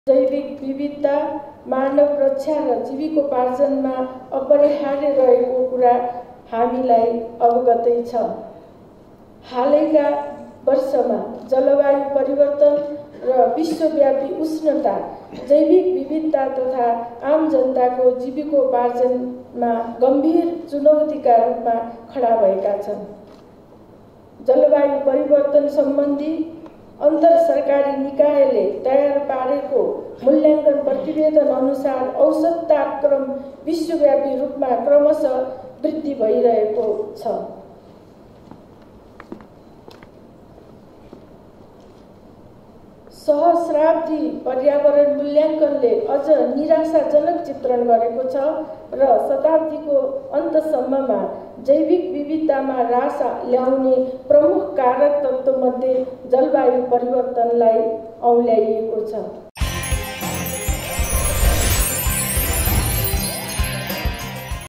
जैविक विविधता मानव रक्षा र जीविकोपार्जनमा अपरिहार्य रहेको कुरा हामीलाई अवगतै छ। हालैका वर्षमा जलवायु परिवर्तन र विश्वव्यापी उष्णता जैविक विविधता तथा आम जनताको जीविकोपार्जनमा गम्भीर चुनौतीका रूपमा खडा भएका छन्। जलवायु परिवर्तन सम्बन्धी अन्तर सरकारी निकायले तयार पारेको मूल्याङ्कन प्रतिवेदन अनुसार औसत तापक्रम विश्वव्यापी रूपमा क्रमशः वृद्धि भइरहेको छ। सहस्राब्दी पर्यावरण मूल्याङ्कनले अझ निराशाजनक चित्रण गरेको छ र शताब्दीको अन्तसम्ममा जैविक विविधतामा ह्रास ल्याउने प्रमुख कारक तत्त्वमध्ये जलवायु परिवर्तनलाई औल्याइएको छ।